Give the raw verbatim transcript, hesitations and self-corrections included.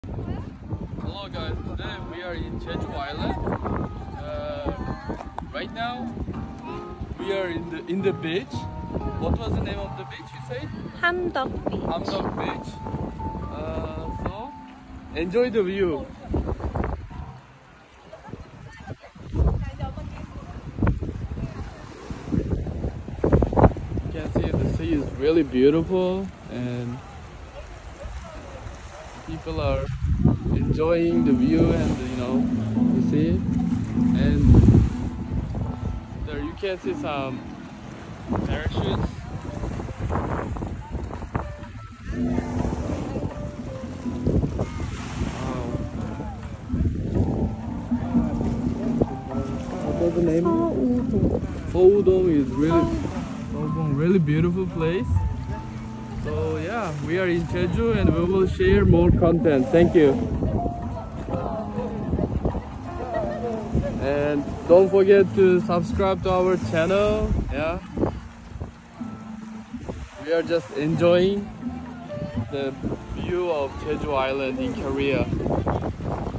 Hello guys, today we are in Jeju Island. Uh, right now we are in the in the beach. What was the name of the beach you said? Hamdok Beach. Hamdok Beach. Uh, so enjoy the view. You can see the sea is really beautiful and people are enjoying the view and you know the sea, and there you can see some parachutes. Wow. What's the name? Seoudong is really Seoudong, really beautiful place. So yeah, we are in Jeju and we will share more content. Thank you. And don't forget to subscribe to our channel. Yeah. We are just enjoying the view of Jeju Island in Korea.